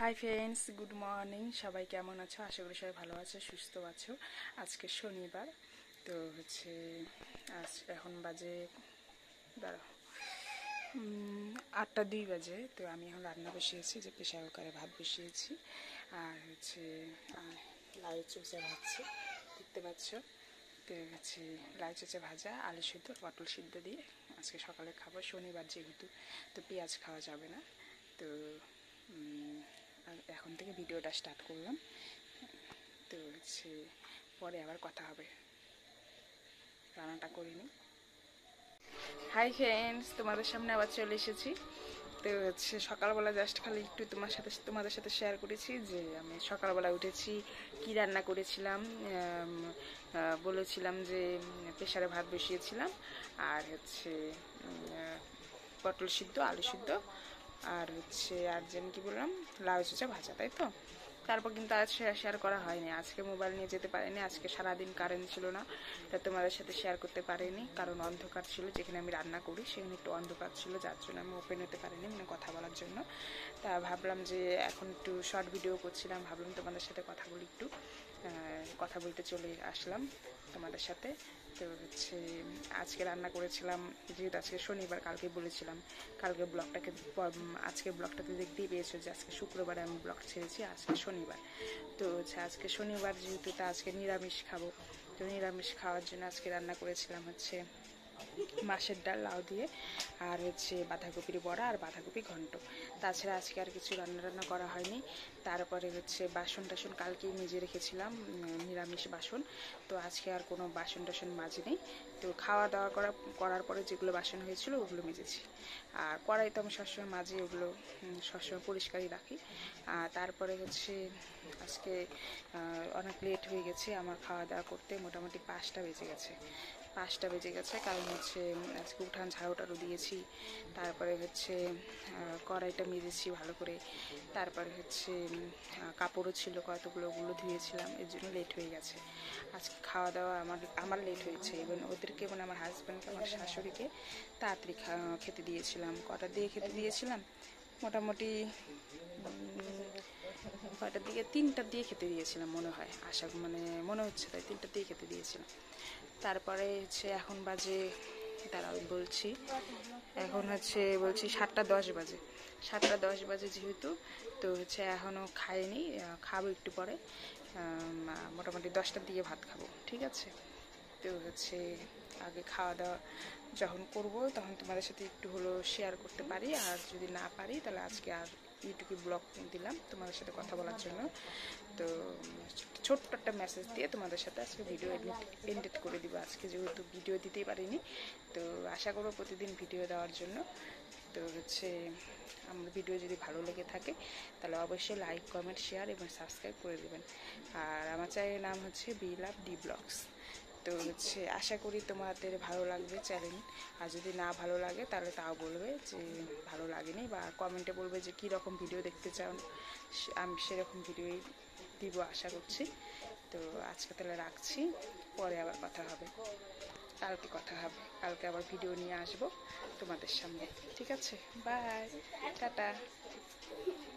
Hi friends, good morning. সবাই কেমন আছো? আশা করি সবাই ভালো আছো, সুস্থ আছো। আজকে শনিবার, তো এখন বাজে 8টা 2 বাজে। তো আমি এখন রান্না বসিয়েছি, যে প্রেশার কুকারে ভাত বসিয়েছি, আর লাউ চোচা ভাজছি, দেখতে পাচ্ছ। তো লাউ চোচা ভাজা, আলু সিদ্ধ, পটল সিদ্ধ দিয়ে আজকে সকালে খাবো। শনিবার যেহেতু, তো পেঁয়াজ খাওয়া যাবে না। তো এখন থেকে ভিডিওটা স্টার্ট করলাম। তো পরে আবার কথা হবে, রান্নাটা করিনি। হাই ফ্রেন্ডস, তোমাদের সামনে আবার চলে এসেছি। তো সকালবেলা জাস্ট খালি একটু তোমাদের সাথে শেয়ার করেছি যে আমি সকালবেলা উঠেছি, কি রান্না করেছিলাম। বলেছিলাম যে প্রেসারে ভাত বসিয়েছিলাম, আর পটল সিদ্ধ, আলু সিদ্ধ, আর আর যেন কি বললাম, লাউ চোচা ভাজা, তাই তো। তারপর কিন্তু আজ শেয়ার করা হয়নি, আজকে মোবাইল নিয়ে যেতে পারিনি। আজকে সারাদিন কারেন্ট ছিল না, তা তোমাদের সাথে শেয়ার করতে পারিনি, কারণ অন্ধকার ছিল। যেখানে আমি রান্না করি সেখানে একটু অন্ধকার ছিল, যার জন্য আমি ওপেন হতে পারিনি, মানে কথা বলার জন্য। তা ভাবলাম যে এখন একটু শর্ট ভিডিও করছিলাম, ভাবলাম তোমাদের সাথে কথা বলি, একটু কথা বলতে চলে আসলাম তোমাদের সাথে। তো আজকে রান্না করেছিলাম, যেহেতু আজকে শনিবার, কালকে বলেছিলাম, কালকে আজকে ব্লগটাতে দেখতেই পেয়েছো যে আজকে শুক্রবারে আমি ব্লগ ছেড়েছি, আজকে শনিবার। তো আজকে শনিবার যেহেতু, তা আজকে নিরামিষ খাবো। তো নিরামিষ খাওয়ার জন্য আজকে রান্না করেছিলাম মাছের ডাল, লাউ দিয়ে, আর বাঁধাকপির বড়া, আর বাঁধাকপি ঘন্ট। তাছাড়া আজকে আর কিছু রান্না করা হয়নি। তারপরে বাসন টাসন কালকেই মেজে রেখেছিলাম, নিরামিষ বাসন। তো আজকে আর কোনো বাসন টাসন মাজিনি। তো খাওয়া দাওয়া করার পরে যেগুলো বাসন হয়েছিল ওগুলো মেজেছি। আর কড়াই তো আমি সবসময় মাজি, ওগুলো সবসময় পরিষ্কারই রাখি। তারপরে আজকে অনেক লেট হয়ে গেছে আমার খাওয়া দাওয়া করতে, মোটামুটি 5টা বেজে গেছে, কারণ আজকে উঠান ঝাড়ু টাড়ু দিয়েছি। তারপরে কড়াইটা মেজেছি ভালো করে। তারপরে কাপড়ও ছিল কতগুলো, ওগুলো ধুয়েছিলাম, এর জন্য লেট হয়ে গেছে। আজকে খাওয়া দাওয়া আমার লেট হয়েছে, এবং ওদেরকে, মানে আমার হাজব্যান্ডকে, আমার শাশুড়িকে তাড়াতাড়ি খেতে দিয়েছিলাম। কটা দিয়ে খেতে দিয়েছিলাম, মোটামুটি কয়টার দিকে, 3টার দিয়ে খেতে দিয়েছিলাম মনে হয়, মনে হচ্ছে তাই, 3টার দিয়ে খেতে দিয়েছিলাম। তারপরে এখন বাজে, দাঁড়াও বলছি, এখন বলছি 7টা 10 বাজে। 7টা 10 বাজে যেহেতু, তো এখনও খাইনি, খাবো একটু পরে। মোটামুটি 10টার দিকে ভাত খাবো, ঠিক আছে। তো আগে খাওয়া দাওয়া যখন করব, তখন তোমাদের সাথে একটু হলো শেয়ার করতে পারি, আর যদি না পারি তাহলে আজকে আর ইউটিউবে ব্লগ দিলাম তোমাদের সাথে কথা বলার জন্য। তো ছোট্ট একটা মেসেজ দিয়ে তোমাদের সাথে আজকে ভিডিও এডিট করে দিব। আজকে যেহেতু ভিডিও দিতেই পারিনি, তো আশা করবো প্রতিদিন ভিডিও দেওয়ার জন্য। তো আমার ভিডিও যদি ভালো লেগে থাকে তাহলে অবশ্যই লাইক, কমেন্ট, শেয়ার এবং সাবস্ক্রাইব করে দেবেন। আর আমার চ্যানেলের নাম বি লাভ ডি ব্লগস। তো আশা করি তোমাদের ভালো লাগবে চ্যানেল। আর যদি না ভালো লাগে তাহলে তাও বলবে যে ভালো লাগেনি, বা কমেন্টে বলবে যে কী রকম ভিডিও দেখতে চাও, আমি সেরকম ভিডিওই দিব আশা করছি। তো আজকে তাহলে রাখছি, পরে আবার কথা হবে, কালকে আবার ভিডিও নিয়ে আসবো তোমাদের সামনে, ঠিক আছে। Bye, tata.